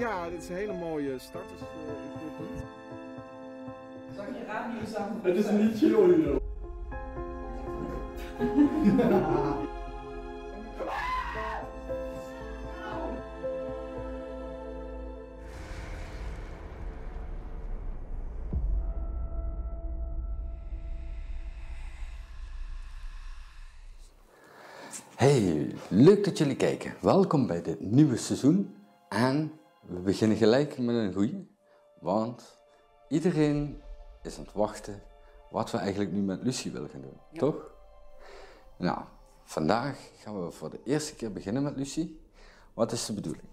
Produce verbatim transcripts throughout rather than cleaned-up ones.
Ja, dit is een hele mooie starters uh, equipment. Zag je radio's aan? Het is niet chill hier. Hey, leuk dat jullie kijken. Welkom bij dit nieuwe seizoen. En we beginnen gelijk met een goeie. Want iedereen is aan het wachten wat we eigenlijk nu met Lucie willen gaan doen. Ja. Toch? Nou, vandaag gaan we voor de eerste keer beginnen met Lucie. Wat is de bedoeling?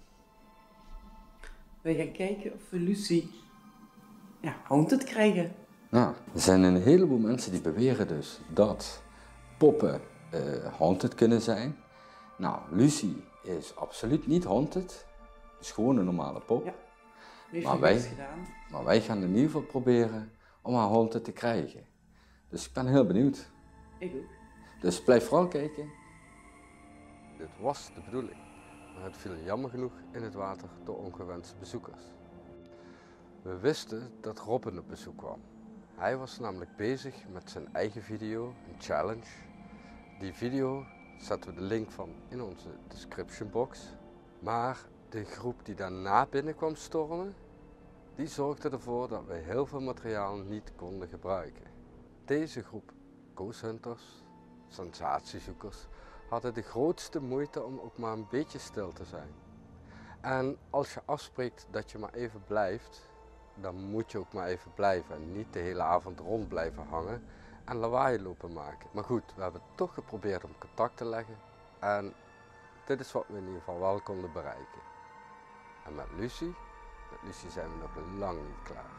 We gaan kijken of we Lucie ja, haunted krijgen. Nou, er zijn een heleboel mensen die beweren dus dat poppen uh, haunted kunnen zijn. Nou, Lucie is absoluut niet haunted. Het is gewoon een normale pop. Ja, heeft maar, wij, gedaan. maar wij gaan in ieder geval proberen om haar haunted te krijgen. Dus ik ben heel benieuwd. Ik ook. Dus blijf vooral kijken. Dit was de bedoeling, maar het viel jammer genoeg in het water door ongewenste bezoekers. We wisten dat Robin op bezoek kwam. Hij was namelijk bezig met zijn eigen video, een challenge. Die video zetten we de link van in onze description box. Maar de groep die daarna binnen kwam stormen, die zorgde ervoor dat we heel veel materiaal niet konden gebruiken. Deze groep ghost hunters, sensatiezoekers, hadden de grootste moeite om ook maar een beetje stil te zijn. En als je afspreekt dat je maar even blijft, dan moet je ook maar even blijven en niet de hele avond rond blijven hangen en lawaai lopen maken. Maar goed, we hebben toch geprobeerd om contact te leggen en dit is wat we in ieder geval wel konden bereiken. En met Lucie, met Lucie zijn we nog lang niet klaar.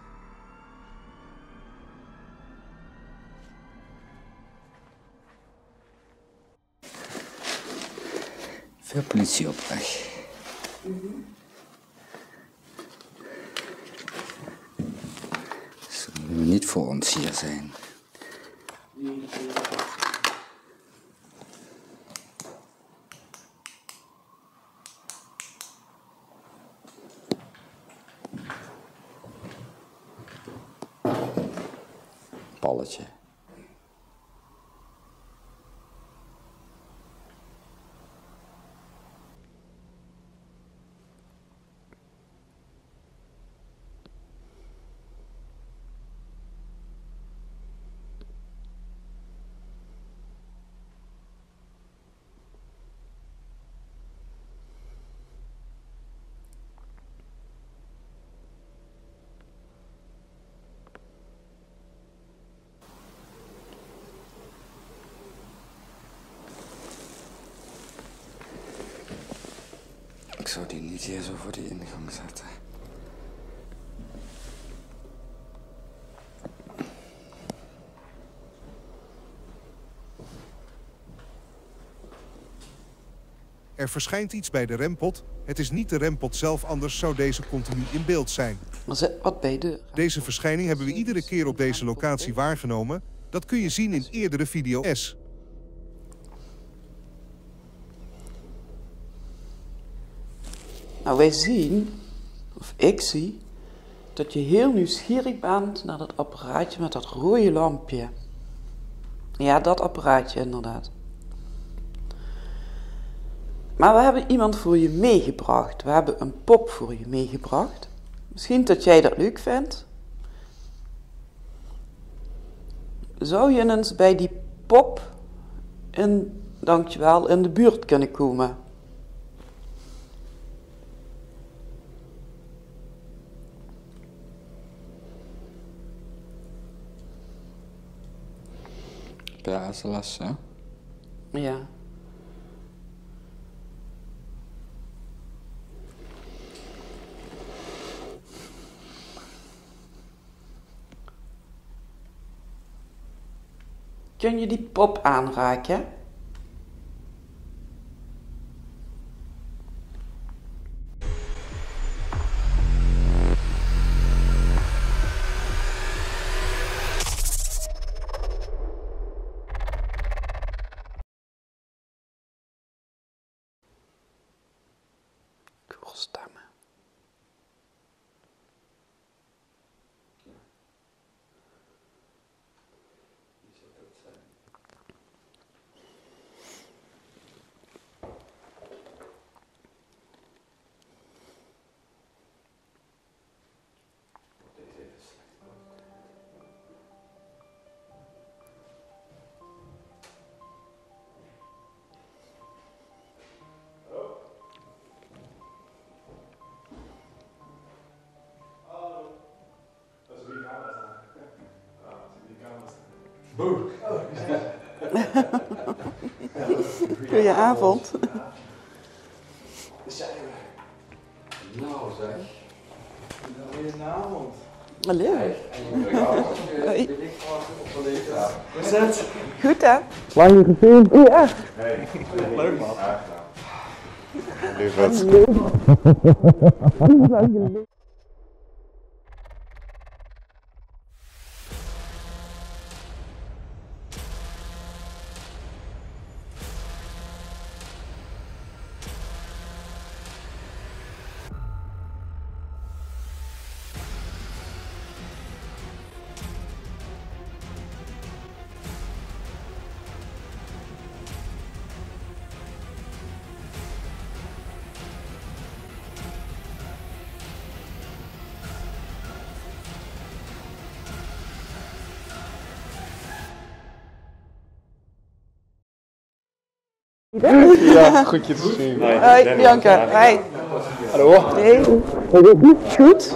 Veel politie op weg. Mm-hmm. Ze moeten niet voor ons hier zijn. Balletje. Ik zou die niet hier zo voor die ingang zetten. Er verschijnt iets bij de rempot. Het is niet de rempot zelf, anders zou deze continu in beeld zijn. Wat bij de... Deze verschijning hebben we iedere keer op deze locatie waargenomen. Dat kun je zien in eerdere video's. Nou, wij zien, of ik zie, dat je heel nieuwsgierig bent naar dat apparaatje met dat rode lampje. Ja, dat apparaatje inderdaad. Maar we hebben iemand voor je meegebracht. We hebben een pop voor je meegebracht. Misschien dat jij dat leuk vindt. Zou je eens bij die pop in, dankjewel, in de buurt kunnen komen? Ja, is lastig, hè? Ja. Kun je die pop aanraken? Doorstemmen. Goedenavond. Nou zeg. Goedenavond. Hallo. Hoi. Hoe is het? Goed hè? Lang niet gezien. Ja. Hey. Leuk man. Lieverd. Ja, goed je te zien. Hoi, Bianca. Hoi. Hallo. Hey. Goed?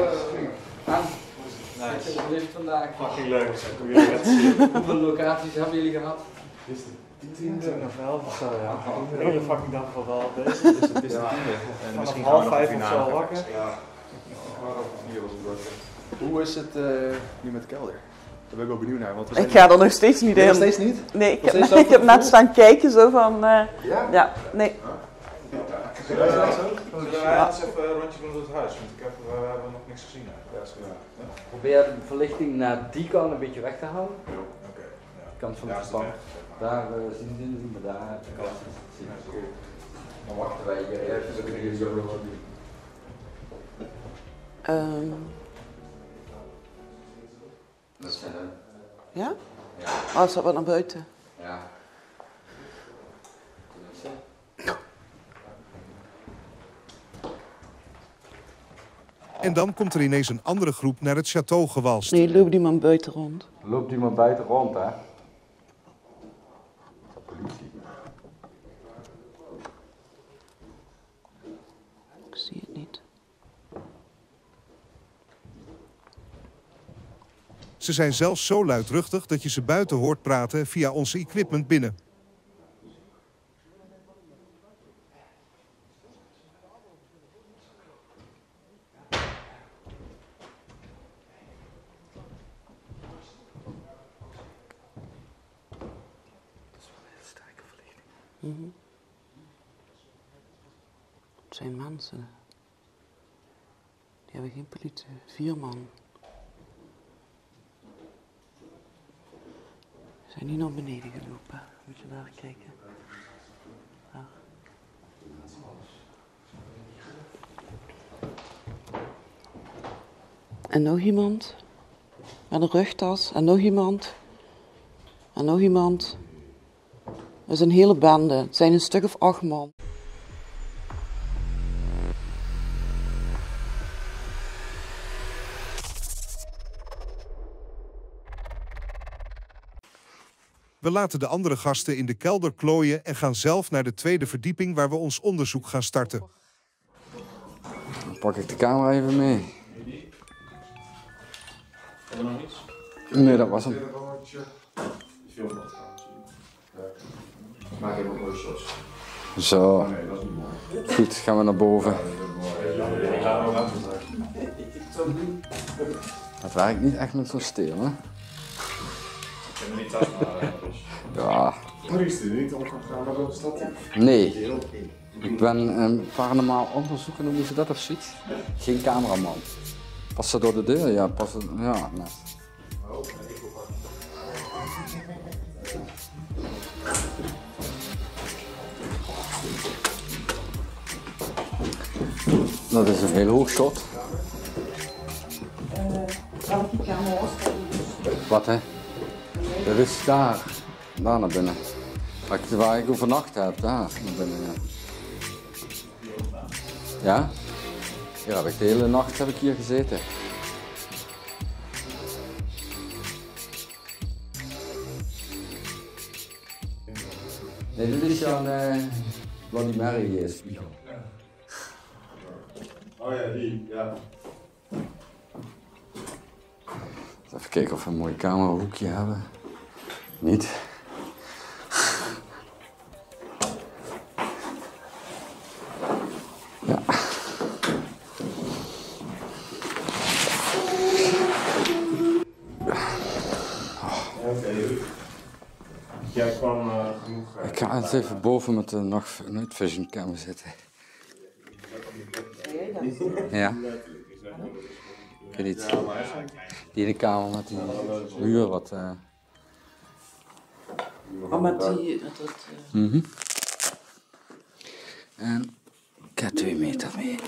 Vandaag. Fucking leuk. Hoe jullie het zien. Hoeveel locaties hebben jullie gehad? tien of elf of zo, ja. De hele fucking dag van wel bezig. Dus het is de tiende. En misschien half vijf of zo wakker. Ja. Hoe is het uh, nu met de kelder? Daar ben ik wel benieuwd naar. Want we zijn Ik ga er nog steeds niet in. nog steeds niet? Nee, ik Nog heb, steeds ik heb net staan kijken zo van... Uh, Ja? Ja, nee. Zullen wij eens even een rondje doen door het huis? Want ik heb, we hebben nog niks gezien eigenlijk. Ja. Probeer de verlichting naar die kant een beetje weg te houden. Oké. Okay. Ja. De kant van Ja, het is pand. het Daar uh, zien we zien we daar. De kant zien we. Dan wachten wij hier even. Dan kunnen jullie zo nog wat doen. Um, Dat zijn er. ja? Ja. Oh, staat wat naar buiten. Ja. En dan komt er ineens een andere groep naar het château gewalst. Nee, loopt die man buiten rond. Loopt iemand buiten rond, hè? Politie. Ik zie het niet. Ze zijn zelfs zo luidruchtig dat je ze buiten hoort praten via onze equipment binnen. Mm-hmm. Het zijn mensen. Die hebben geen politie. Vier man. Ze zijn niet naar beneden gelopen. Moet je daar kijken. Daar. En nog iemand. Met een rugtas. En nog iemand. En nog iemand. Dat is een hele bende. Het zijn een stuk of acht man. We laten de andere gasten in de kelder klooien en gaan zelf naar de tweede verdieping waar we ons onderzoek gaan starten. Dan pak ik de camera even mee. Hebben we nog niets? Nee, dat was hem. Maak even mooie shots. Zo. Goed, gaan we naar boven. Het werkt niet echt met zo'n steel, hè? Ik heb hem niet thuis, maar Ja. Hoe is het niet omgegaan met de stad? Nee. Ik ben een paranormaal onderzoeker, noemen ze dat of zoiets? Geen cameraman. Pas ze door de deur? Ja, pas ze... Ja, nee. Dat is een heel hoog shot. Wat hè? Dat is daar. Daar naar binnen. Waar ik, waar ik overnacht heb, daar naar binnen. Ja. Ja? Hier heb ik de hele nacht heb ik hier gezeten. Nee, dit is Jan uh, Bloody Mary spiegel. Oh ja, die, ja. Even kijken of we een mooi camerahoekje hebben. Niet. Ja. Jij kwam uh, genoeg. Uh, ik ga eens even boven met de nog night vision camera zitten. Ja. Ik weet niet. Die in de kamer met die muur wat. Uh... Oh, met die. Dat, dat, uh... mm-hmm. En ik heb twee meter mee.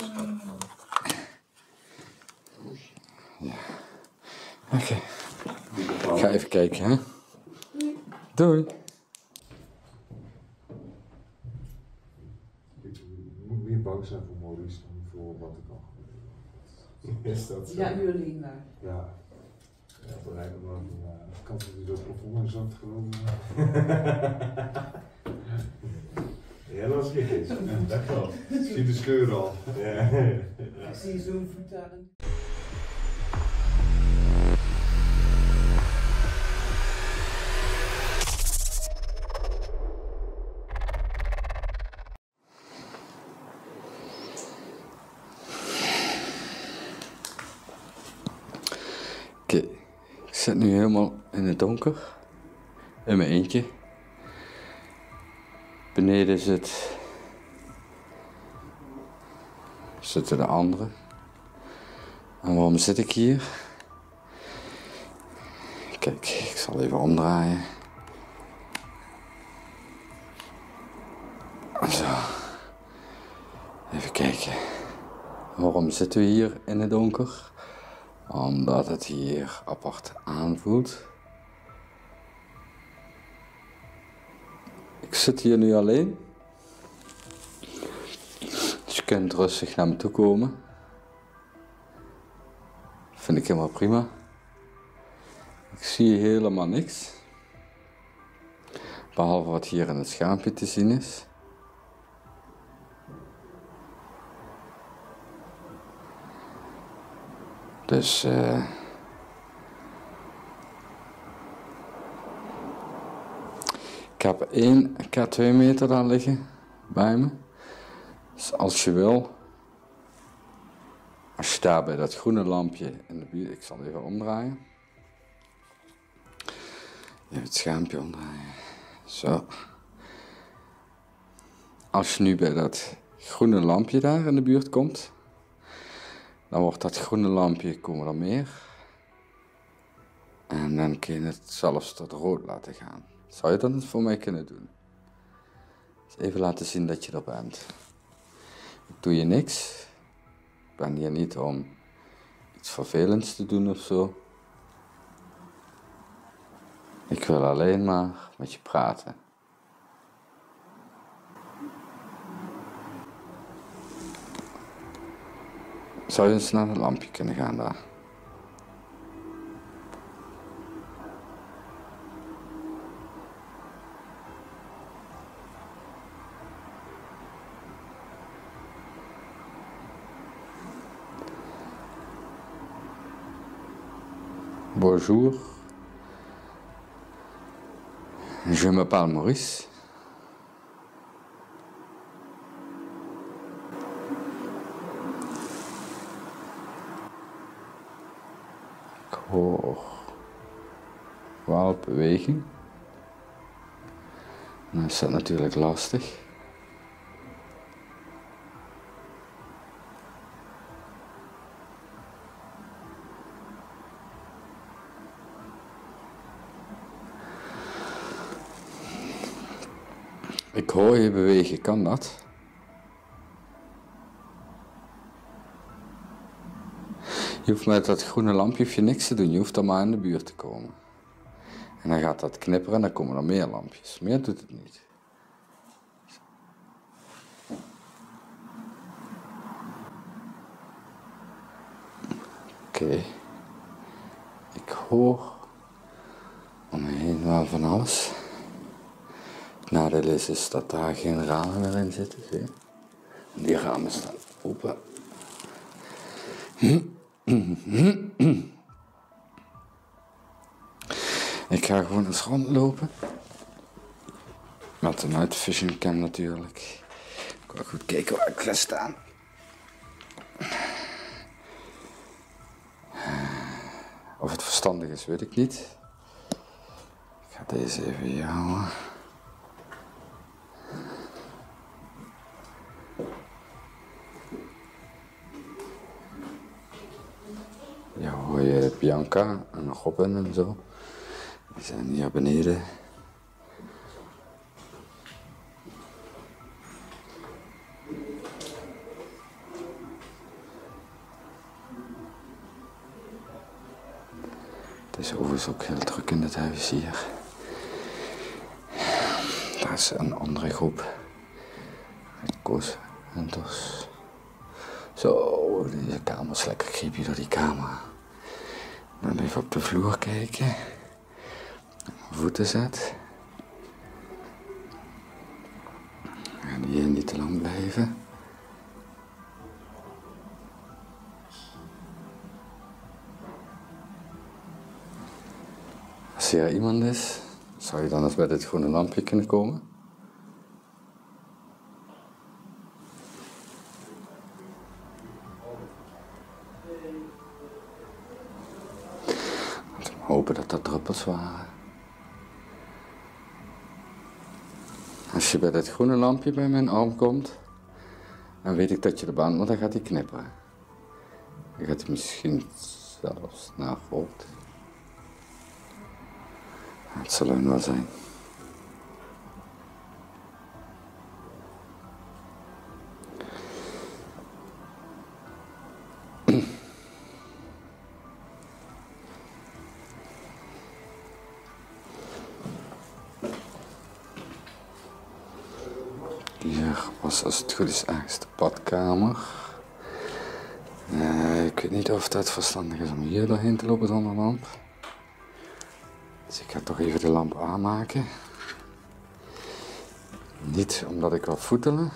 Ja. Oké. Okay. Ik ga even kijken, hè. Doei. Je moet meer bang zijn voor Maurice dan voor wat er kan gebeuren. Is dat zo? Ja, u alleen daar. Ja. Ja, dat lijkt me wel een uh, kans dat hij door het plafond en zakt gewoon. Ja, dat was geen zo. Dat klopt. Ik zie de scheur al. Ja. Ik zie zo'n voet aan. Oké, okay. Ik zit nu helemaal in het donker, in mijn eentje. Beneden zit, zitten de anderen. En waarom zit ik hier? Kijk, ik zal even omdraaien. Zo. Even kijken. Waarom zitten we hier in het donker? Omdat het hier apart aanvoelt. Ik zit hier nu alleen. Dus je kunt rustig naar me toe komen. Vind ik helemaal prima. Ik zie helemaal niks. Behalve wat hier in het schermpje te zien is. Dus uh, ik heb één, ik heb twee meter daar liggen bij me. Dus als je wil, als je daar bij dat groene lampje in de buurt, ik zal even omdraaien. Even het schermpje omdraaien. Zo. Als je nu bij dat groene lampje daar in de buurt komt, dan wordt dat groene lampje, komen er meer. En dan kun je het zelfs tot rood laten gaan. Zou je dat voor mij kunnen doen? Dus even laten zien dat je er bent. Ik doe je niks. Ik ben hier niet om iets vervelends te doen of zo. Ik wil alleen maar met je praten. Zou je eens naar het lampje kunnen gaan daar? Bonjour. Je m'appelle Maurice. Ik hoor wel beweging. Dan is dat natuurlijk lastig. Ik hoor je bewegen, kan dat? Je hoeft met dat groene lampje hoef je niks te doen, je hoeft er maar in de buurt te komen. En dan gaat dat knipperen en dan komen er meer lampjes. Meer doet het niet. Oké. Okay. Ik hoor om me heen wel van alles. Het nadeel is, is dat daar geen ramen meer in zitten. Zie je? Die ramen staan open. Ik ga gewoon eens rondlopen. Met een night vision cam natuurlijk. Ik wil goed kijken waar ik ga staan. Of het verstandig is, weet ik niet. Ik ga deze even hier houden. Ja, hoor je Bianca en Robin en zo. Die zijn hier beneden. Het is overigens ook heel druk in het huis hier. Daar is een andere groep. Koos en Tos. Zo, deze kamer is lekker creepy door die camera. Dan even op de vloer kijken. Voeten zet. En hier niet te lang blijven. Als hier iemand is, zou je dan eens bij dit groene lampje kunnen komen? Laten we hopen dat dat druppels waren. Als je bij dit groene lampje bij mijn arm komt, dan weet ik dat je de band, maar dan gaat hij knipperen. Dan gaat hij misschien zelfs naar rood. Het zal er wel zijn. Hier was, als het goed is, ergens de badkamer. Uh, ik weet niet of dat verstandig is om hier doorheen te lopen zonder lamp. Dus ik ga toch even de lamp aanmaken. Niet omdat ik wil voetelen,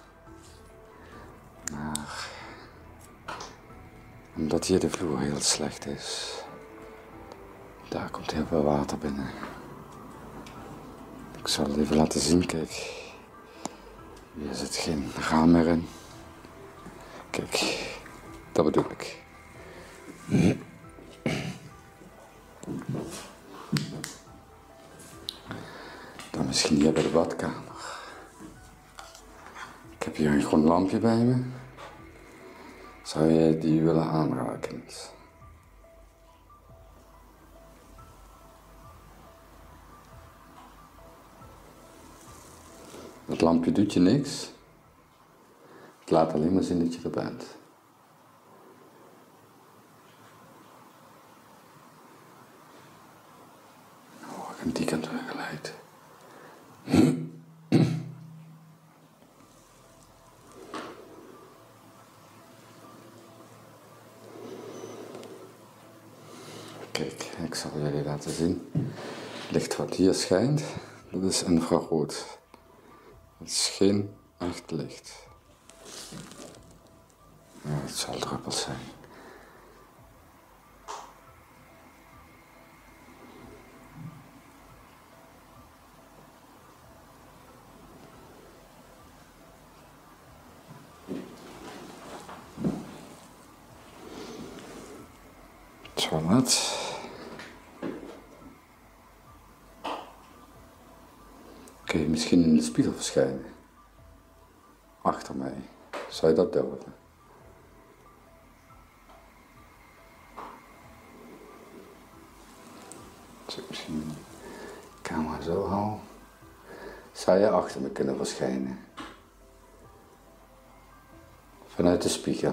maar omdat hier de vloer heel slecht is. Daar komt heel veel water binnen. Ik zal het even laten zien, kijk. Hier zit geen raam meer in. Kijk, dat bedoel ik. Dan misschien hier bij de badkamer. Ik heb hier een groen lampje bij me. Zou je die willen aanraken? Dat lampje doet je niks. Het laat alleen maar zien dat je er bent. Oh, ik heb die kant weer geleid. Kijk, ik zal jullie laten zien. Het licht wat hier schijnt, dat is infrarood. Het is geen echt licht. Ja, het zal druppels zijn. Zo net. Kun je misschien in de spiegel verschijnen? Achter mij. Zou je dat durven? Als ik misschien de camera zo hou, zou je achter me kunnen verschijnen? Vanuit de spiegel.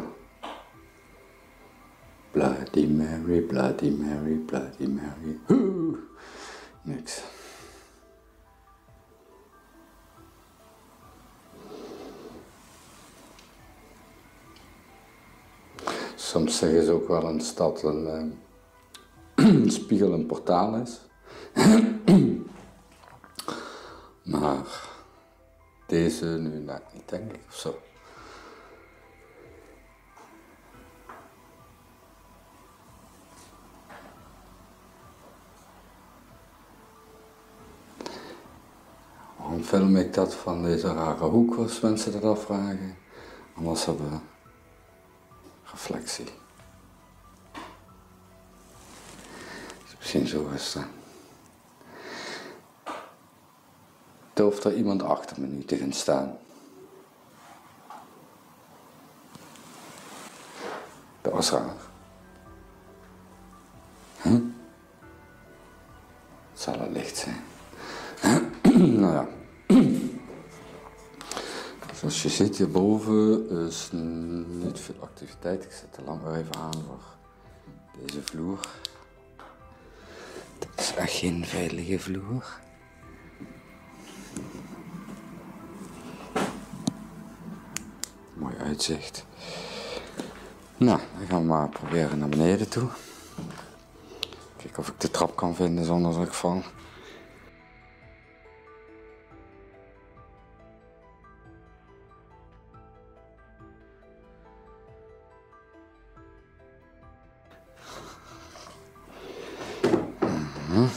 Bloody Mary, Bloody Mary, Bloody Mary. Oeh, niks. Soms zeggen ze ook wel eens dat een uh, spiegel een portaal is. Maar deze nu nou, niet, denk ik, of zo. film ik dat van deze rare hoek als mensen dat afvragen. Anders hebben we reflectie. Dus misschien zo is het. Durft er iemand achter me nu te gaan staan? Dat was raar. Huh? Het zal het licht zijn. Nou ja. Zoals je ziet hierboven is niet veel activiteit. Ik zet de lamp weer even aan voor deze vloer. Dit is echt geen veilige vloer. Mooi uitzicht. Nou, dan gaan we maar proberen naar beneden toe. Kijken of ik de trap kan vinden zonder dat ik val. Mm-hmm.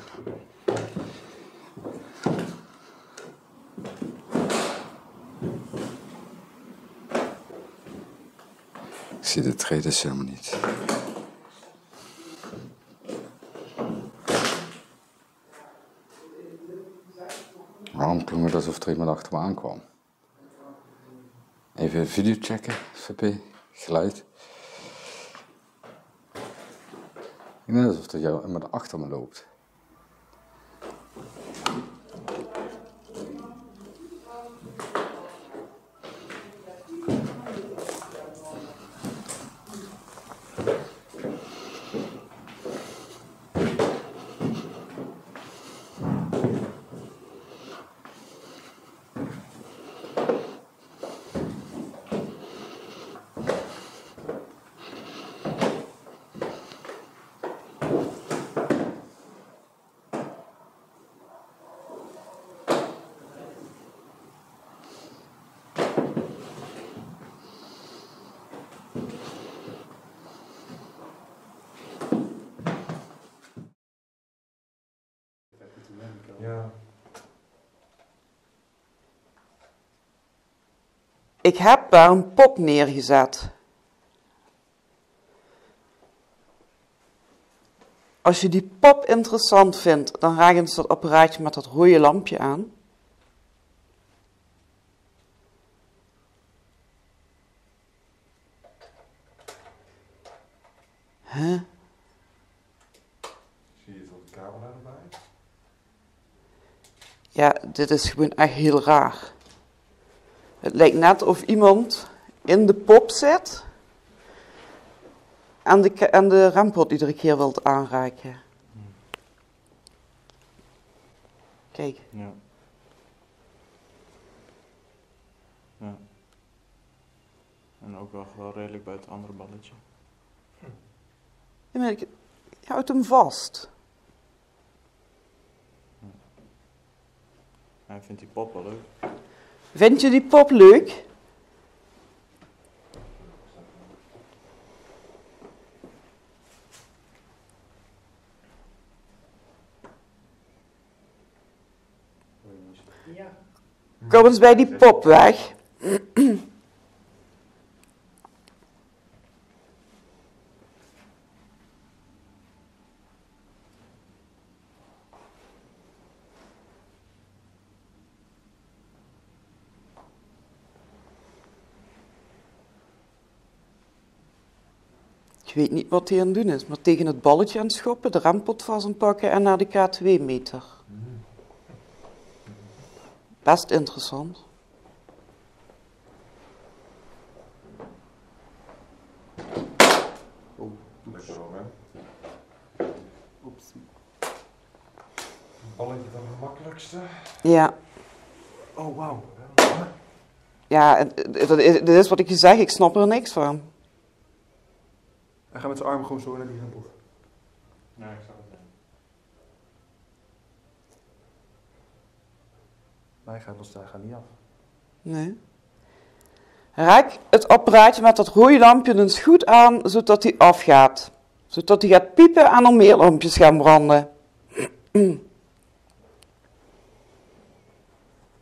Ik zie de treden helemaal niet. Waarom klonk het alsof er iemand achter me aankwam? Even video checken, V P, geluid. Ik denk alsof er iemand achter me loopt. Ja. Ik heb daar een pop neergezet. Als je die pop interessant vindt, dan raak je dus dat apparaatje met dat rode lampje aan. Huh? Zie je tot de kabel erbij? Ja, dit is gewoon echt heel raar. Het lijkt net of iemand in de pop zit en de, en de rempot iedere keer wilt aanraken. Kijk. Ja. Ja. En ook wel, wel redelijk bij het andere balletje. Ja, maar ik, je houdt hem vast. Hij vindt die pop wel leuk. Vind je die pop leuk? Ja. Kom eens bij die pop weg. Ik weet niet wat hij aan het doen is, maar tegen het balletje aan het schoppen, de rempot vast aan pakken en naar de K twee meter. Best interessant. Oeh, lekker wel, hè? Oeps. Balletje dan het makkelijkste. Ja. Oh, wauw. Ja, dit is, dit is wat ik je zeg, ik snap er niks van. Hij gaat met zijn arm gewoon zo naar die rempot. Nee, ik zou het zeggen. Maar hij gaat los, hij gaat niet af. Nee. Raak het apparaatje met dat rode lampje eens goed aan, zodat hij afgaat. Zodat hij gaat piepen en er meer lampjes gaan branden.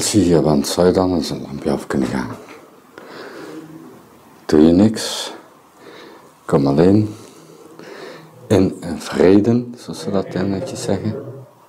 Als je hier bent, zou je dan eens een lampje af kunnen gaan? Doe je niks. Kom alleen in vrede, zoals ze dat dan netjes zeggen.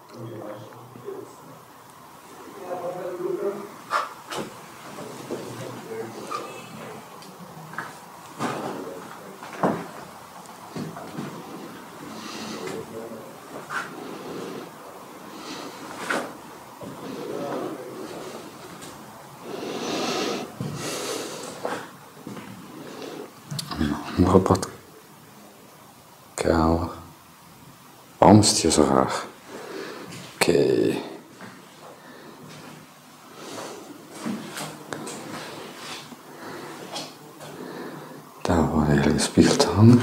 Robert Kamer. Waarom is het hier zo raar? Oké. Okay. Daar wordt eigenlijk gespiegeld hangen.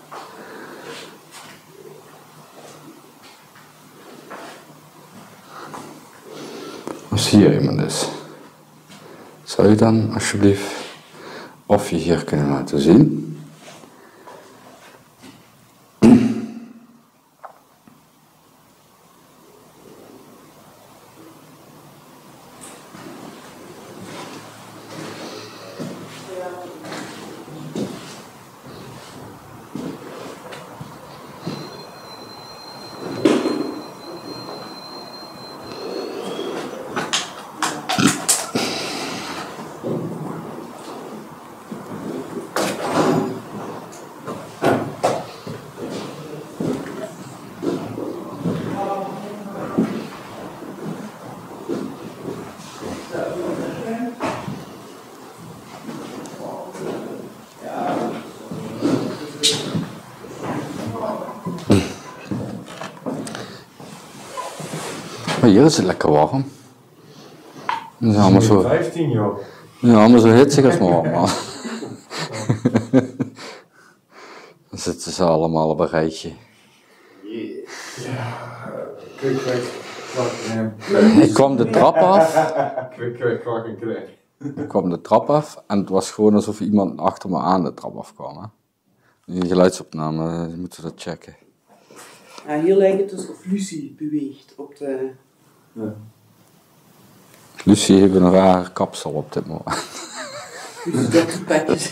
Als hier iemand is, zou je dan alsjeblieft of je hier kunnen laten zien? Maar hier is het lekker warm. Het is allemaal zo... vijftien joh. Ja, allemaal zo hitsig als maar man. Dan zitten ze allemaal op een rijtje. Yeah. Ja, kwik, kwik, kwak, Ik kwam de trap af. Kwik, kwik, kwak en krek. Ik kwam de trap af en het was gewoon alsof iemand achter me aan de trap afkwam. Hè. Die geluidsopname, die moeten we dat checken. Ja, hier lijkt het dus of Lucie beweegt op de... Ja. Lucie heeft een rare kapsel op dit moment. Lucie dokterpetjes.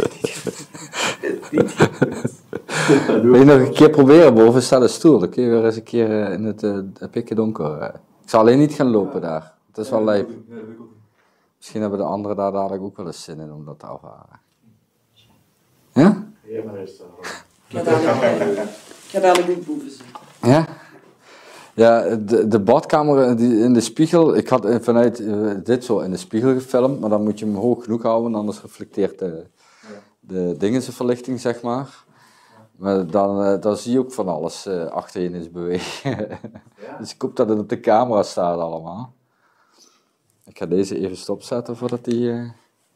Wil je nog een keer proberen? Boven staat een stoel. Dan kun je weer eens een keer in het uh, pikken donker. Uh. Ik zal alleen niet gaan lopen daar. Het is wel lijp. Misschien hebben de anderen daar dadelijk ook wel eens zin in om dat te ervaren. Ja? Ja, maar is het Ik ga dadelijk ook boven zitten. Ja? Ja, de, de badkamer die, in de spiegel, ik had vanuit uh, dit zo in de spiegel gefilmd, maar dan moet je hem hoog genoeg houden, anders reflecteert de, de dingensenverlichting, zeg maar. Maar dan, uh, dan zie je ook van alles uh, achter je is bewegen. Ja. Dus ik hoop dat het op de camera staat allemaal. Ik ga deze even stopzetten voordat die... Uh...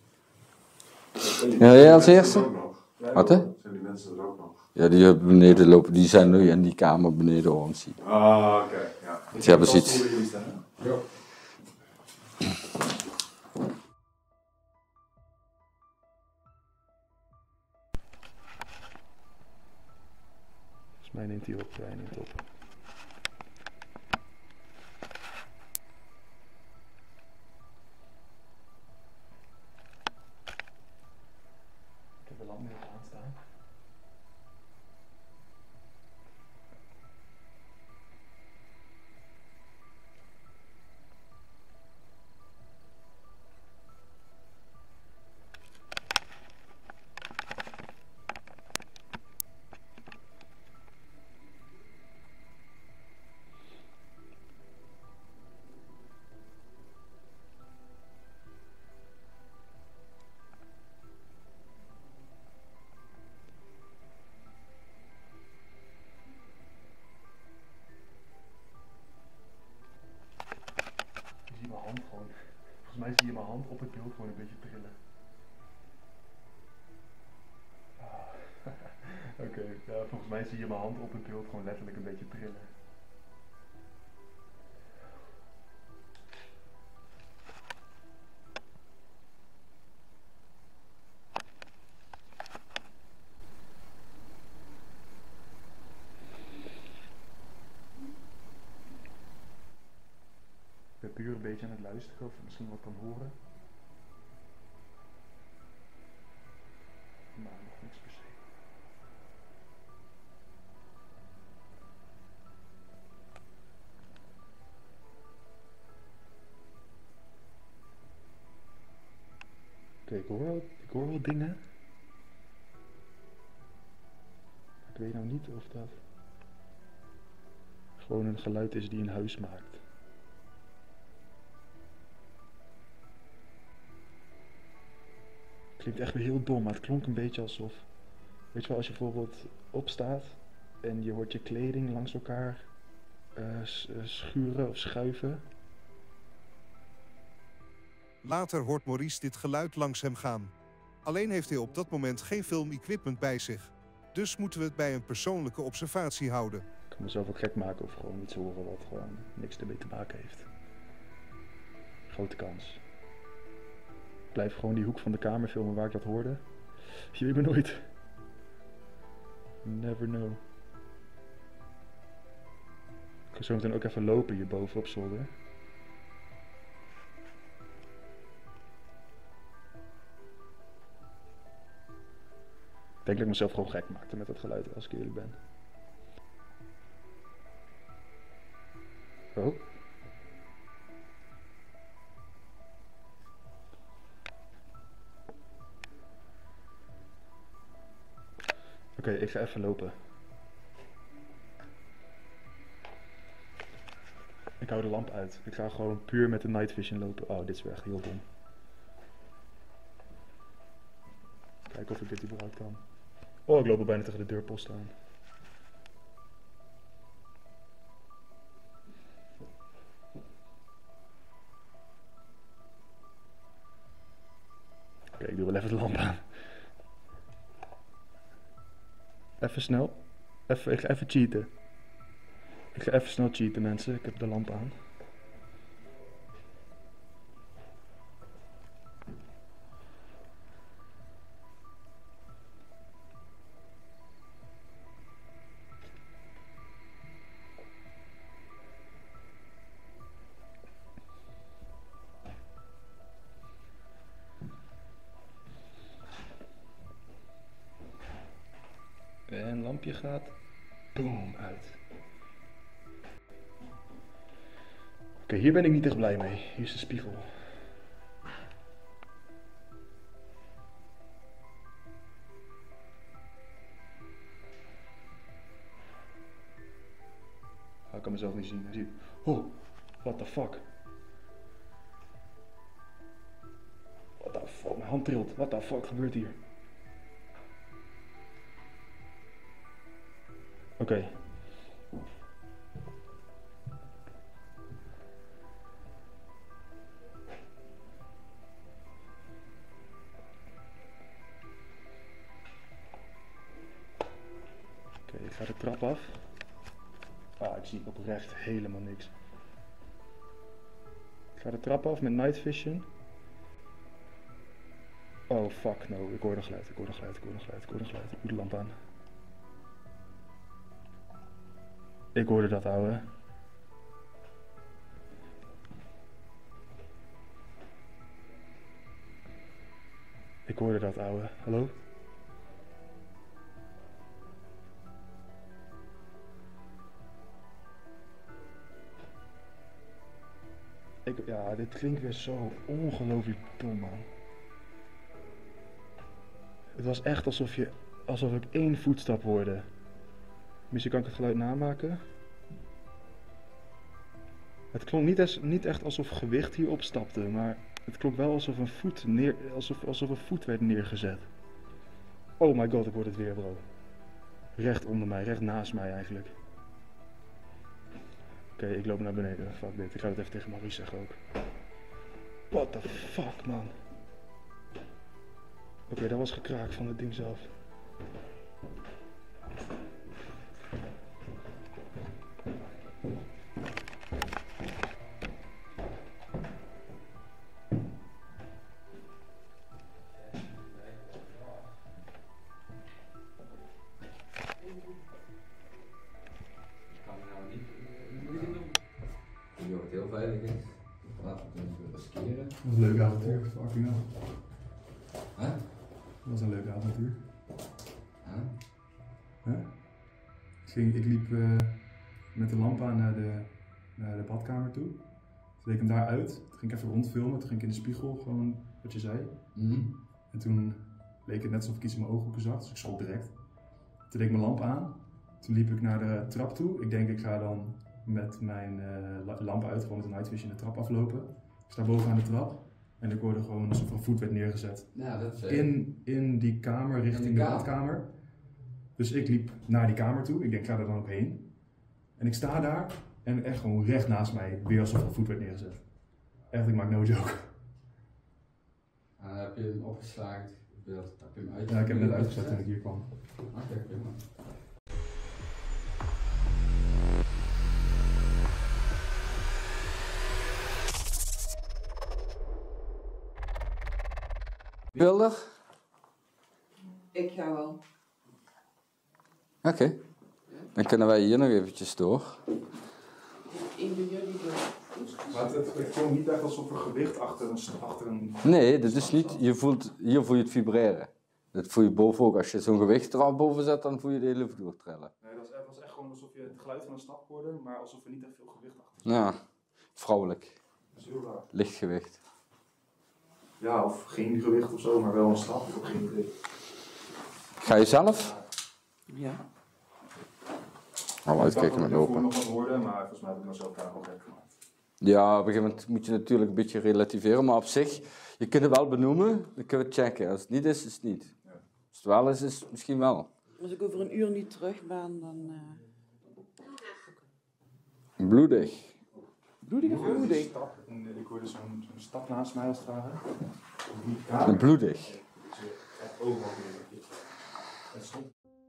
Ja, jij als eerste? Wat hè? Zijn die mensen er ook nog? Ja, die beneden lopen, die zijn nu in die kamer beneden ons zien. Ah, oké. Okay. Ja. Die hebben ze iets. Ja. Volgens mij neemt hij op, hij neemt op. Ik heb de lamp nu op aanstaan. Volgens mij zie je mijn hand op het beeld gewoon een beetje trillen. Ah. Oké, okay, ja, volgens mij zie je mijn hand op het beeld gewoon letterlijk een beetje trillen. puur een beetje aan het luisteren of je misschien wat kan horen. Maar nog niks per se. Oké, ik hoor wel, ik hoor wel dingen. Maar ik weet nou niet of dat gewoon een geluid is die een huis maakt. Klinkt echt weer heel dom, maar het klonk een beetje alsof, weet je wel, als je bijvoorbeeld opstaat en je hoort je kleding langs elkaar uh, schuren of schuiven. Later hoort Maurice dit geluid langs hem gaan. Alleen heeft hij op dat moment geen filmequipment bij zich. Dus moeten we het bij een persoonlijke observatie houden. Ik kan mezelf ook gek maken of gewoon iets horen wat gewoon niks ermee te maken heeft. Grote kans. Ik blijf gewoon die hoek van de kamer filmen waar ik dat hoorde. Je weet me nooit. Never know. Ik ga zo meteen ook even lopen hierboven op zolder. Ik denk dat ik mezelf gewoon gek maakte met dat geluid, als ik eerlijk ben. Oh. Oké, okay, ik ga even lopen. Ik hou de lamp uit. Ik ga gewoon puur met de night vision lopen. Oh, dit is weer echt heel dom. Kijken of ik dit überhaupt kan. Oh, ik loop er bijna tegen de deurpost aan. Oké, okay, ik doe wel even de lamp aan. Even snel. Even, ik ga even cheaten. Ik ga even snel cheaten, mensen. Ik heb de lamp aan. En lampje gaat boom uit. Oké, okay, hier ben ik niet echt blij mee. Hier is de spiegel. Oh, ik kan mezelf niet zien. Zie. Oh, what the fuck. What the fuck, mijn hand trilt. What the fuck gebeurt hier? Oké. Okay. Oké, okay, ik ga de trap af. Ah, ik zie oprecht helemaal niks. Ik ga de trap af met night vision. Oh fuck no, ik hoor een geluid, ik hoor een geluid, ik hoor een geluid, ik hoor een geluid. Ik moet de lamp aan. Ik hoorde dat, ouwe. Ik hoorde dat, ouwe. Hallo? Ik, ja, dit klinkt weer zo ongelooflijk dom, man. Het was echt alsof je, alsof ik één voetstap hoorde. Misschien kan ik het geluid namaken. Het klonk niet, eens, niet echt alsof gewicht hierop stapte, maar het klonk wel alsof een voet, neer, alsof, alsof een voet werd neergezet. Oh my god, ik hoor het weer, bro. Recht onder mij, recht naast mij eigenlijk. Oké, okay, ik loop naar beneden. Fuck dit, ik ga het even tegen Maurice zeggen ook. What the fuck, man. Oké, okay, dat was gekraak van het ding zelf. Ik denk dat het heel veilig is. Dat was een leuk avontuur, fucking hell. Hè? Dat was een leuk avontuur. Huh? Huh? Ik, ging, ik liep uh, met de lamp aan naar de, naar de badkamer toe. Toen deed ik hem daar uit. Toen ging ik even rondfilmen. Toen ging ik in de spiegel gewoon wat je zei. Mm-hmm. En toen leek het net alsof ik iets in mijn ooghoeken zag, dus ik schrok direct. Toen deed ik mijn lamp aan. Toen liep ik naar de trap toe. Ik denk ik ga dan met mijn uh, lamp uit, gewoon met een night vision de trap aflopen. Ik sta boven aan de trap en ik hoorde gewoon alsof er een voet werd neergezet. Ja, dat is in, in die kamer richting de badkamer. Dus ik liep naar die kamer toe. Ik denk ik ga er dan ook heen. En ik sta daar en echt gewoon recht naast mij weer alsof er een voet werd neergezet. Echt, ik maak no joke. En dan heb je hem opgeslagen, het beeld. Heb je hem uit? Ja, ik heb hem net uitgezet toen ik hier kwam. Oké, okay, prima. Wilder? Ik ga wel. Oké. Okay. Dan kunnen wij hier nog eventjes door. Een van jullie door. Maar het, het kwam niet echt alsof er gewicht achter een, achter een... Nee, dat is niet. Je voelt, hier voel je het vibreren. Dat voel je boven ook. Als je zo'n gewicht er al boven zet, dan voel je de hele vloer trillen. Nee, dat was echt gewoon alsof je het geluid van een stap hoorde, maar alsof er niet echt veel gewicht achter zat. Ja, vrouwelijk. Dat is heel raar. Lichtgewicht. Ja, of geen gewicht of zo, maar wel een stap. Ik heb geen idee. Ga je zelf? Ja. Gaan we uitkijken met lopen. Ik nog wat woorden, maar volgens mij heb ik mezelf daar al gek gemaakt. Ja, op een gegeven moment moet je natuurlijk een beetje relativeren, maar op zich, je kunt het wel benoemen, dan kunnen we het checken. Als het niet is, is het niet. Ja. Als het wel is, is het misschien wel. Als ik over een uur niet terug ben, dan... Uh... Bloedig. Bloedig of bloedig? Ik hoorde zo'n zo stap naast mij als het ware. Een bloedig. Echt overal weer. Het stond.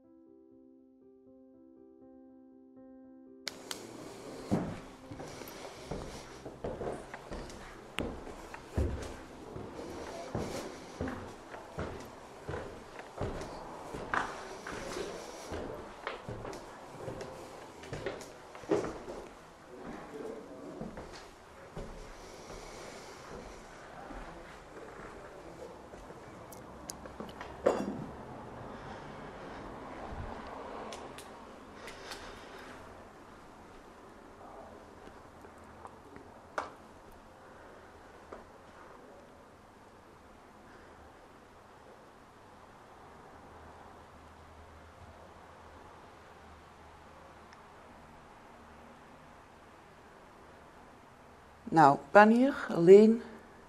Nou, ik ben hier alleen.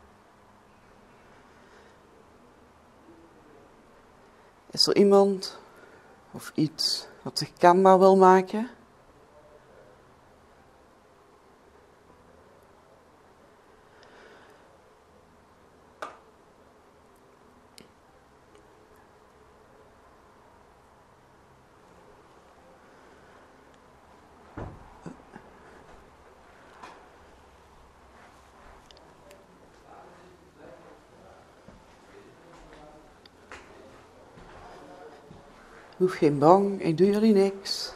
Is er iemand of iets wat zich kenbaar wil maken? Hoef geen bang, ik doe jullie niks.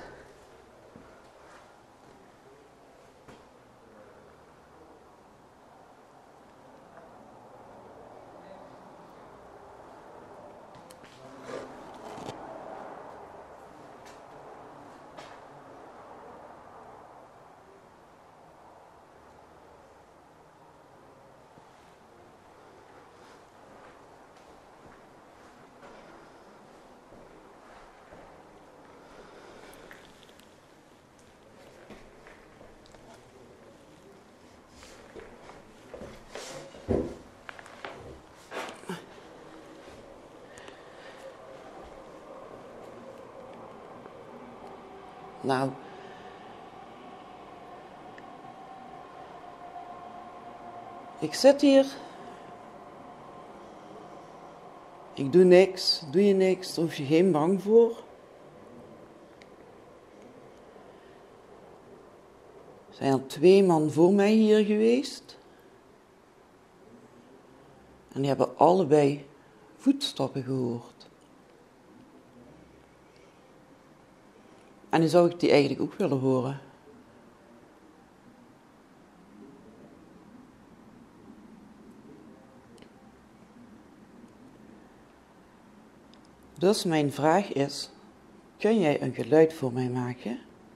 Nou, ik zit hier, ik doe niks, doe je niks, daar hoef je geen bang voor. Er zijn al twee man voor mij hier geweest en die hebben allebei voetstappen gehoord. En nu zou ik die eigenlijk ook willen horen. Dus mijn vraag is, kun jij een geluid voor mij maken?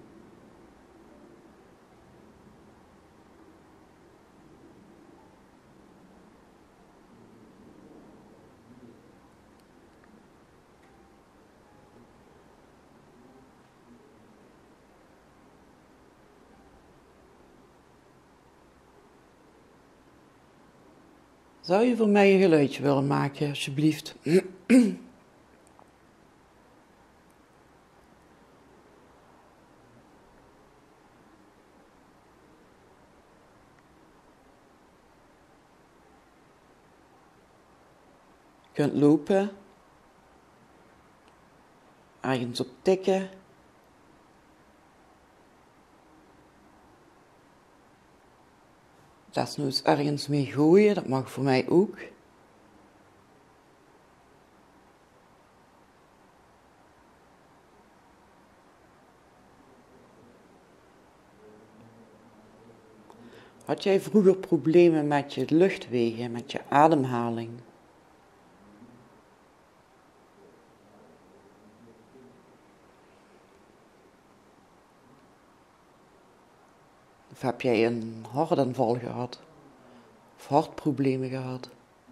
Zou je voor mij een geluidje willen maken, alsjeblieft? Je kunt lopen, ergens op tikken. Desnoods ergens mee gooien, dat mag voor mij ook. Had jij vroeger problemen met je luchtwegen, met je ademhaling? Of heb jij een hartaanval gehad? Of hartproblemen gehad?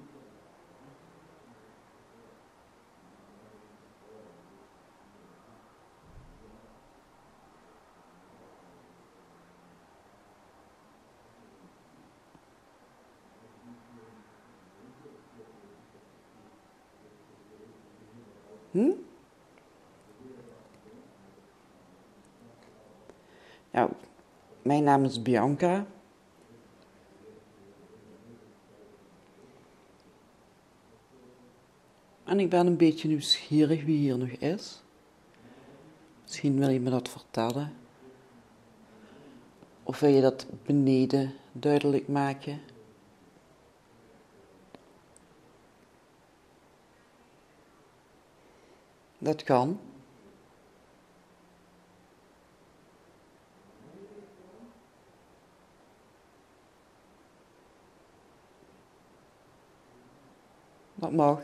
Hm? Nou, mijn naam is Bianca. En ik ben een beetje nieuwsgierig wie hier nog is. Misschien wil je me dat vertellen. Of wil je dat beneden duidelijk maken? Dat kan. Dat mag.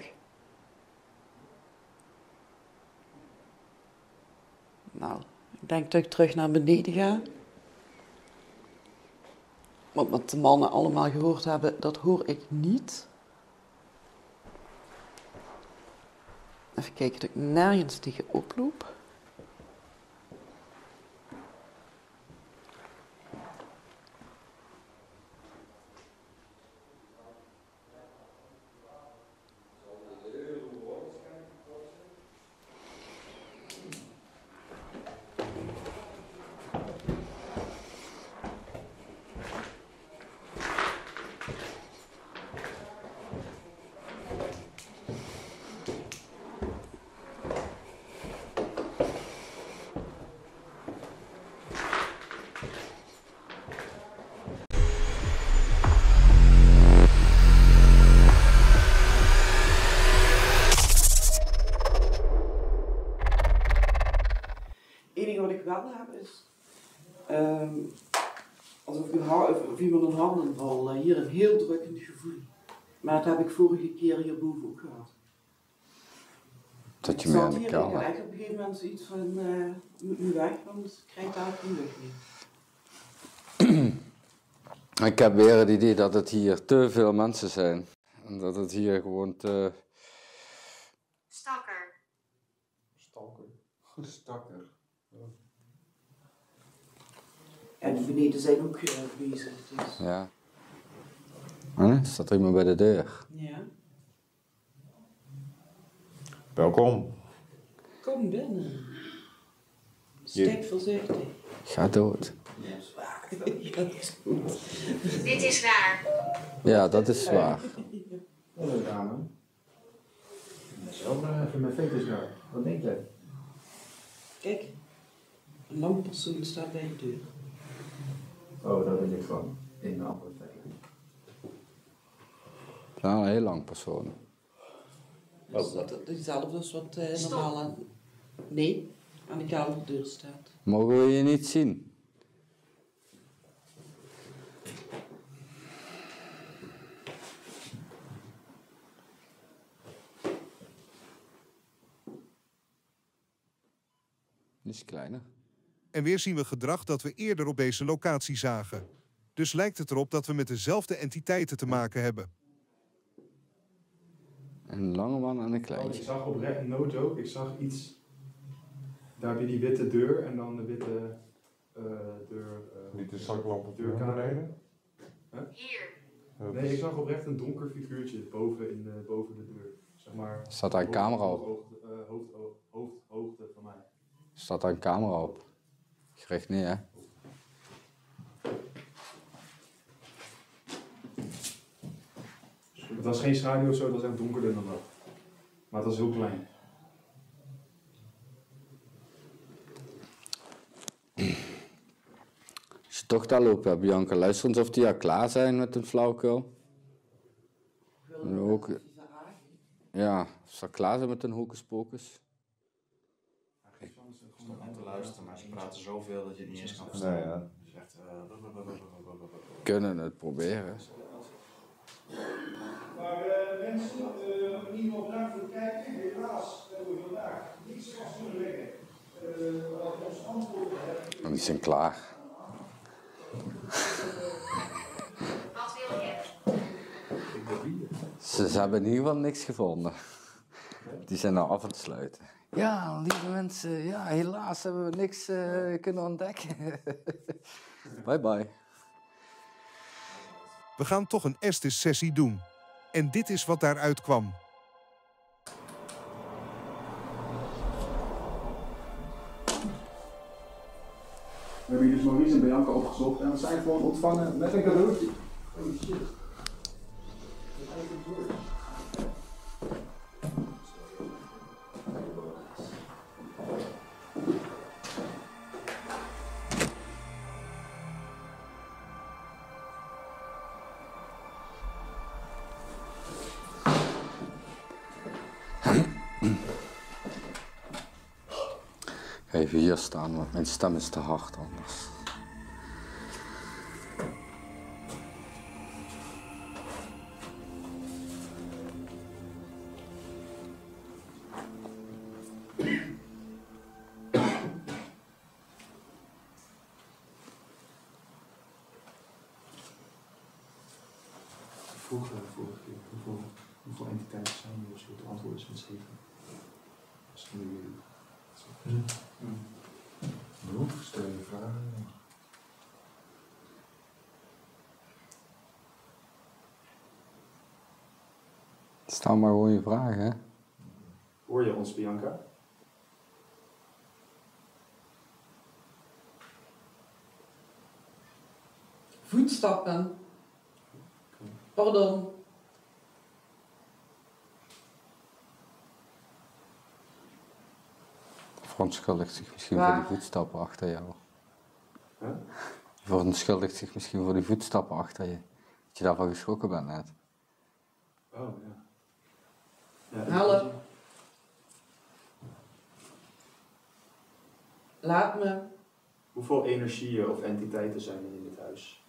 Nou, ik denk dat ik terug naar beneden ga. Want wat de mannen allemaal gehoord hebben, dat hoor ik niet. Even kijken dat ik nergens tegen oploop. Het enige wat ik wel heb is, um, alsof, u of iemand een hartaanval, uh, hier een heel drukkend gevoel. Maar dat heb ik vorige keer hierboven ook gehad. Dat je meer aan de kou had. Ik heb op een gegeven moment zoiets van, uh, moet nu weg, want ik krijg daar geen lucht meer. Ik heb weer het idee dat het hier te veel mensen zijn. En dat het hier gewoon te... Stalker. Stalker. Stalker. En die beneden zijn ook uh, bezig. Dus. Ja. Hm? Staat er iemand bij de deur? Ja. Welkom. Kom binnen. Steek voorzichtig. Ga dood. Ja, dat is waar. Ja, dat is goed. Dit is waar. Ja, dat is zwaar. Dat is raar, man. Dat is wel uh, even mijn fetus daar. Wat denk jij? Kijk, een lang persoon staat bij de deur. Oh, dat weet ik van. In een andere tijd. Ja, een heel lang persoon. Dus dat het diezelfde is wat uh, normaal aan... Nee, aan de kamerdeur staat. Mogen we je niet zien? is kleiner. En weer zien we gedrag dat we eerder op deze locatie zagen. Dus lijkt het erop dat we met dezelfde entiteiten te maken hebben. Een lange man en een Oh, kleintje. ik zag oprecht, no joke, ik zag iets. Daar heb je die witte deur en dan de witte uh, deur. Uh, Niet de zaklamp op de deurkamer. beneden? Huh? Hier. Nee, ik zag oprecht een donker figuurtje boven, in de, boven de deur. Zeg maar. Staat daar een camera op? Hoogte, uh, hoofd, hoofd, hoogte van mij. Staat daar een camera op? Gericht niet, hè? Het was geen schaduw of zo, het was echt donkerder dan dat. Maar het was heel klein. Als je toch daar loopt, hè, Bianca, luister eens of die al klaar zijn met een flauwekul. En ook, ja, of ze al klaar zijn met een hocus pocus. Ik stond aan te luisteren, maar ze praten zoveel dat je het niet eens kan verstaan. Nee, ja. Dus echt, uh, Kunnen het proberen. Maar uh, mensen, uh, in ieder geval bedankt voor het kijken. Helaas hebben we vandaag niets vast kunnen leggen. Uh, wat ons antwoorden hebben. En die zijn klaar. Wat wil je? Ze, ze hebben in ieder geval niks gevonden. Die zijn nou af aan het sluiten. Ja, lieve mensen, ja, helaas hebben we niks uh, kunnen ontdekken. Bye bye. We gaan toch een Estes-sessie doen. En dit is wat daaruit kwam. We hebben hier dus Maurice en Bianca opgezocht en we zijn gewoon ontvangen met een cadeautje. Holy shit. Ik ga even hier staan, want mijn stem is te hard anders. Vroeg uh, vorige keer, hoeveel, hoeveel entiteiten zijn er of zo? Het antwoord is met zeven. Dat is nu jullie. Hmm. Hmm. Beroep, stel je vragen. Stel maar gewoon je vragen, hè? Hoor je ons, Bianca? Voetstappen. Pardon. Verontschuldigt zich misschien Waar? voor die voetstappen achter jou. Huh? Verontschuldigt zich misschien voor die voetstappen achter je. Dat je daarvan geschrokken bent net. Oh, ja. ja Help. Laat me. Hoeveel energieën of entiteiten zijn er in dit huis?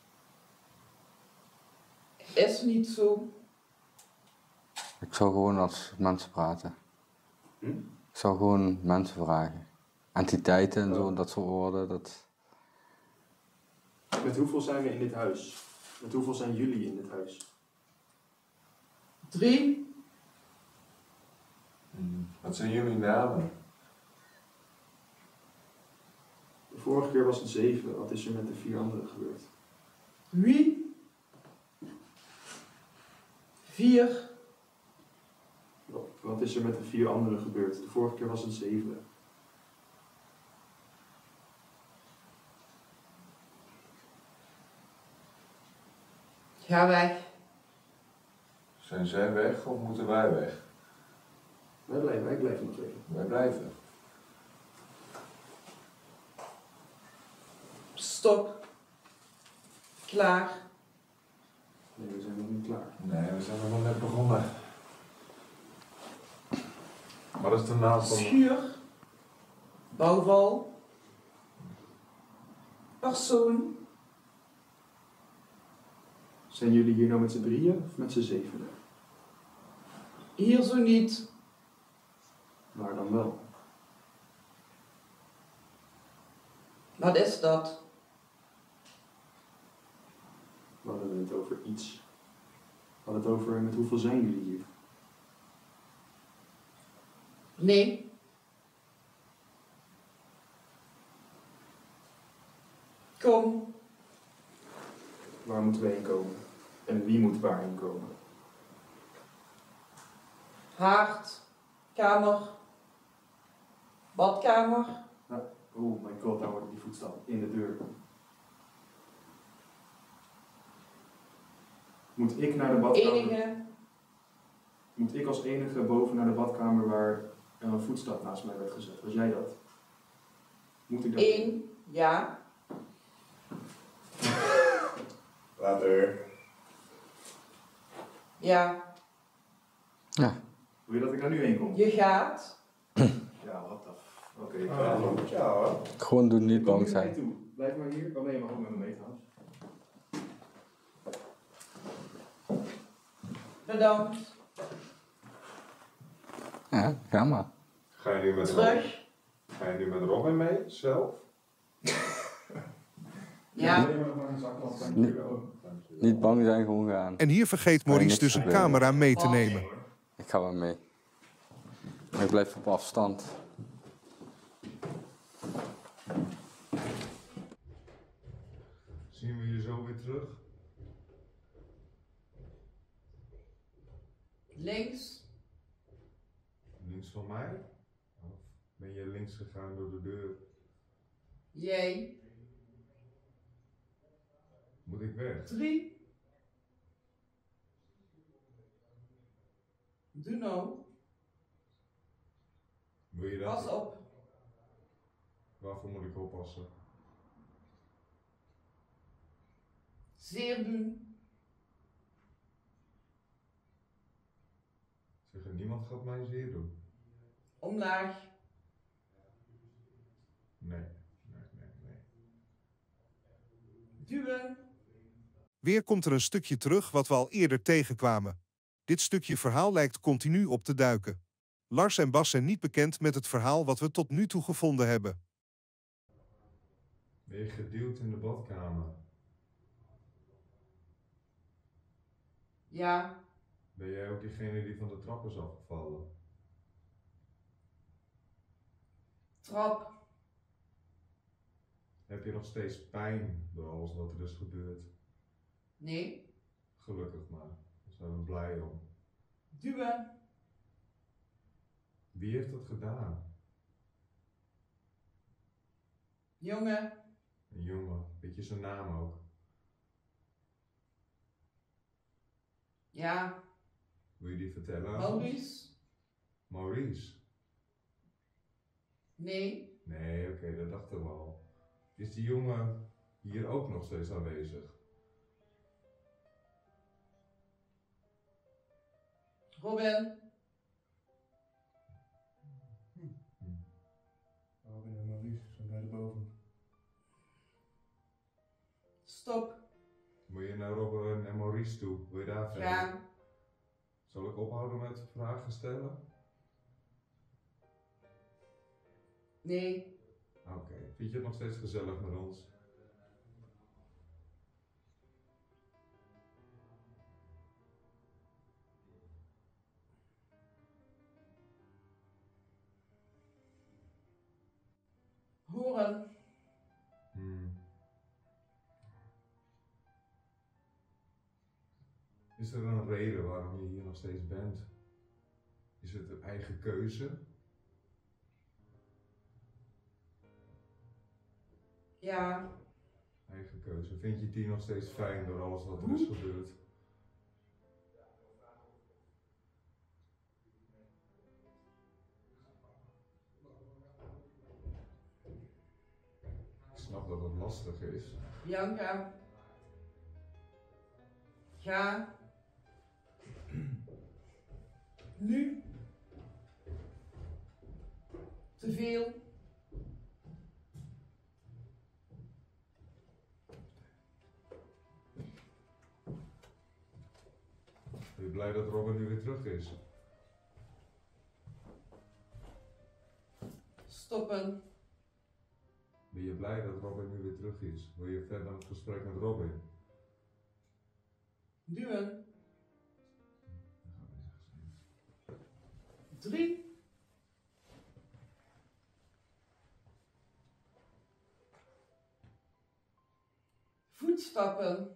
Is niet zo. Ik zou gewoon als mensen praten. Hm? Ik zou gewoon mensen vragen. Entiteiten en zo, Oh. dat soort woorden. Dat... Met hoeveel zijn we in dit huis? Met hoeveel zijn jullie in dit huis? Drie. Hmm. Wat zijn jullie namen? De vorige keer was het zeven. Wat is er met de vier anderen gebeurd? Wie? Vier. Wat is er met de vier anderen gebeurd? De vorige keer was het zeven. Ga weg. Zijn zij weg of moeten wij weg? Wij blijven, wij blijven nog even. Wij blijven. Stop. Klaar. Nee, we zijn nog niet klaar. Nee, we zijn nog net begonnen. Wat is de naam van... Schuur. Bouwval. Persoon. Zijn jullie hier nou met z'n drieën of met z'n zevenen? Hier zo niet. Maar dan wel. Wat is dat? We hadden het over iets. We hadden het over met hoeveel zijn jullie hier? Nee. Kom. Waar moeten we heen komen? En wie moet waarheen komen? Haard. Kamer. Badkamer. Nou, oh my god, daar wordt die voetstap in de deur. Moet ik naar de badkamer? Enige. Moet ik als enige boven naar de badkamer waar er een voetstap naast mij werd gezet? Was jij dat? Moet ik dat? Eén. Ja. Later. Ja. Ja. Wil je dat ik daar nu heen kom? Je gaat. Ja, wat de f... Oké, ik Ah, ga ja, gewoon. ja hoor. Gewoon doen, niet Kom bang niet naar zijn. mij toe. Blijf maar hier. Oh nee, je mag ook met me mee trouwens. Bedankt. Ja, ga maar. Ga je nu met Terug. Robin? Ga je nu met Robin mee, zelf? Ja. Niet, niet bang zijn, gewoon gaan. En hier vergeet Kan je Maurice niks dus een gebeuren. camera mee te nemen. Ik ga wel mee. Maar ik blijf op afstand. Zien we je zo weer terug? Links. Links van mij? Of ben je links gegaan door de deur? Jij. Moet ik weg? Drie. Doe nou. Wil je dat? Pas op. Waarvoor moet ik oppassen? Zeer doen. Zeg, niemand gaat mij zeer doen. Omlaag. Nee, nee, nee, nee. Duwen. Weer komt er een stukje terug wat we al eerder tegenkwamen. Dit stukje verhaal lijkt continu op te duiken. Lars en Bas zijn niet bekend met het verhaal wat we tot nu toe gevonden hebben. Ben je geduwd in de badkamer? Ja. Ben jij ook diegene die van de trap is afgevallen? Trap. Heb je nog steeds pijn door alles wat er is gebeurd? Nee. Gelukkig maar, daar zijn we blij om. Duwen. Wie heeft dat gedaan? Jongen. Een jongen, weet je zijn naam ook? Ja. Wil je die vertellen? Maurice. Maurice? Nee. Nee, oké, okay, dat dachten we al. Is die jongen hier ook nog steeds aanwezig? Robin. Robin en Maurice zijn beide boven. Stop. Moet je naar Robin en Maurice toe? Wil je daar verder? Ja. Zal ik ophouden met vragen stellen? Nee. Oké, okay. Vind je het nog steeds gezellig met ons? Horen. Hmm. Is er een reden waarom je hier nog steeds bent? Is het een eigen keuze? Ja. Eigen keuze. Vind je het hier nog steeds fijn door alles wat er is gebeurd? Ik snap dat het lastig is. Bianca. Ga. Nu. Te veel. Ben je blij dat Robin nu weer terug is? Stoppen. Ben je blij dat Robin nu weer terug is? Wil je verder het gesprek met Robin? Duwen. Drie. Voetstappen.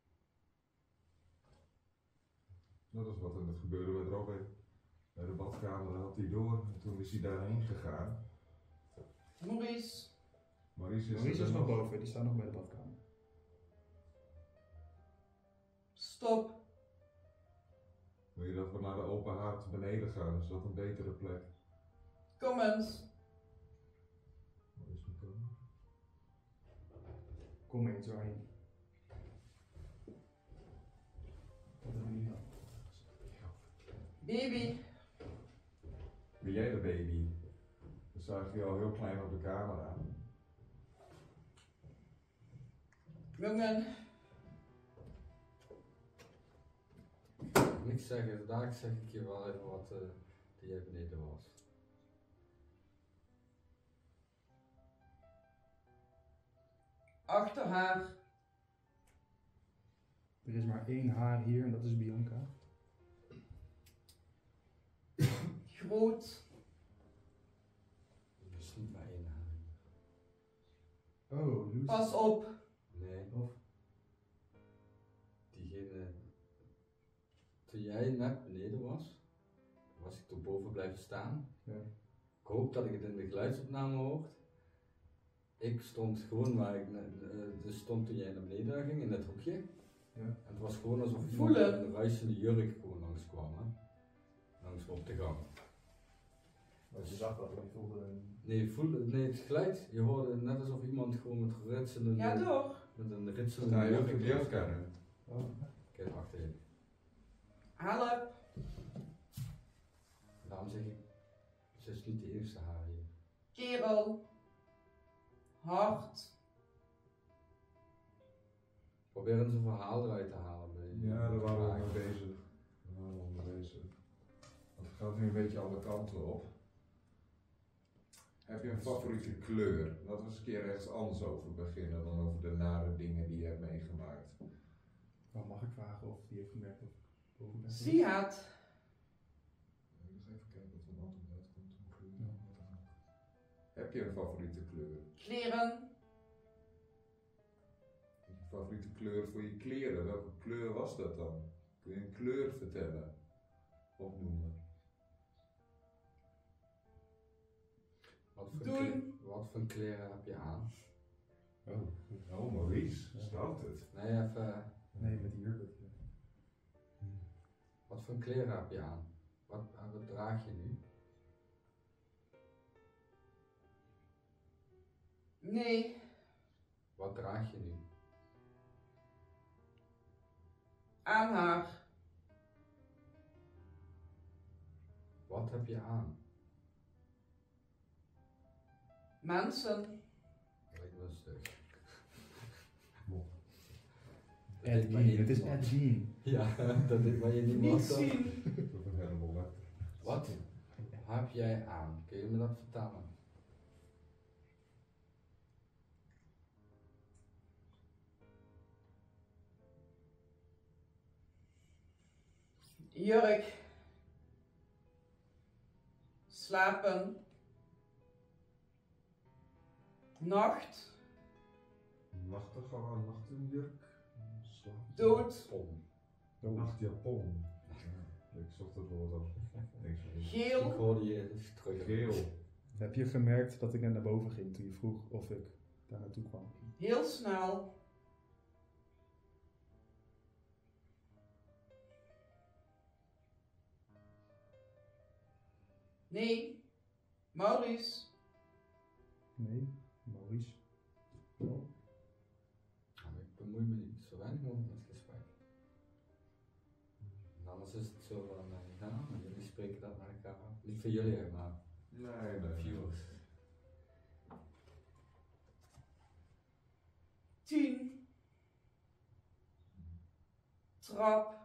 Dat is wat er net gebeurde met Robin. Bij de badkamer had hij door en toen is hij daarheen gegaan. Maurice. Maurice is, Maurice er is nog nog. boven, die staat nog bij de badkamer. Stop. Wil je dat we naar de open haard beneden gaan? Is dat een betere plek? Kom eens. Maurice moet komen. Kom eens waarheen. Wat hebben jullie dan? Baby. Ben jij de baby? Dat zag je al heel klein op de camera. Jongen. Niks zeggen, daar zeg ik je wel even wat uh, die jij beneden was. Achter haar. Er is maar één haar hier en dat is Bianca. Groot. Er is niet maar één haar. Oh, Lucy. Pas op. Nee. Of? Diegene. Toen jij net beneden was, was ik toen boven blijven staan. Ja. Ik hoop dat ik het in de geluidsopname hoort. Ik stond gewoon waar ik net, uh, dus stond toen jij naar beneden ging, in dat hoekje. Ja. En het was gewoon alsof iemand Voelen. met een ruisende jurk gewoon langskwam. Hè? Langs op de gang. Maar je zag dat, maar je voelde een... Nee, voelde, nee, het geluid. Je hoorde net alsof iemand gewoon met ritselende... Ja, door. Met een ritselende Sta je ook jurk. in Bianca nu? Oh. Kijk achterin. Help. Daarom zeg ik, ze is niet de eerste haar hier. Kerel. Hard. Probeer eens een verhaal eruit te halen. Bij Ja, daar waren we mee bezig. Daar waren we mee bezig. Want het gaat nu een beetje alle kanten op. Heb je een favoriete kleur? Laten we eens een keer ergens anders over beginnen dan over de nare dingen die je hebt meegemaakt. Nou, mag ik vragen of die heeft gemerkt of ik boven ben? Zie het. Ik ga even kijken wat er een antwoord uitkomt. Ja. Heb je een favoriete kleur? Kleren. Je favoriete kleur voor je kleren? Welke kleur was dat dan? Kun je een kleur vertellen? Opnoemen? Wat voor, Doen. kle- wat voor kleren heb je aan? Oh, oh Maurice, staat het? Nee, even... Nee, met die jurk. Wat voor kleren heb je aan? Wat, wat draag je nu? Nee. Wat draag je nu? Aan haar. Wat heb je aan? Mensen. Lijkt me een stuk. Edwin, het is Edwin. Ja, dat is waar je niet Niet mag. zien. Dat is helemaal leuk. Wat heb jij aan? Kun je me dat vertellen? Jurk. Slapen. Nacht. Nachtegaal, nachtenjurk. Slaap. Dood. Pom. Nachtjapon. Ja, ik zocht het woord op. Niks meer. Ik Geel. hoorde je terug. Geel. Heb je gemerkt dat ik net naar boven ging toen je vroeg of ik daar naartoe kwam? Heel snel. Nee. Maurice. Nee, Maurice. Oh. Nou, ik bemoei me niet zo weinig mogelijk met het gesprek. En anders is het zo van, uh, ja, maar jullie spreken dat naar elkaar af. Niet voor jullie, hè, maar Nee, nee. viewers. Tien. Trap.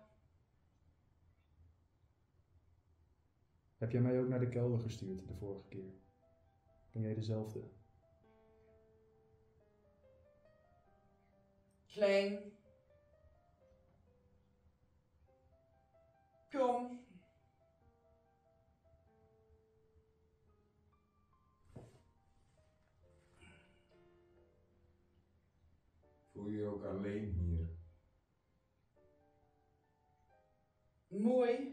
Heb jij mij ook naar de kelder gestuurd de vorige keer? Ben jij dezelfde? Klein. Kom. Voel je je ook alleen hier? Mooi.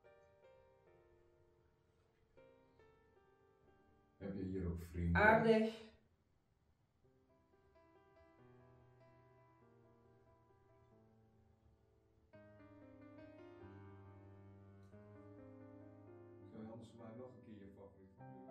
Heb je hier ook vrienden? Aardig. Zou je anders maar nog een keer je favoriete kleur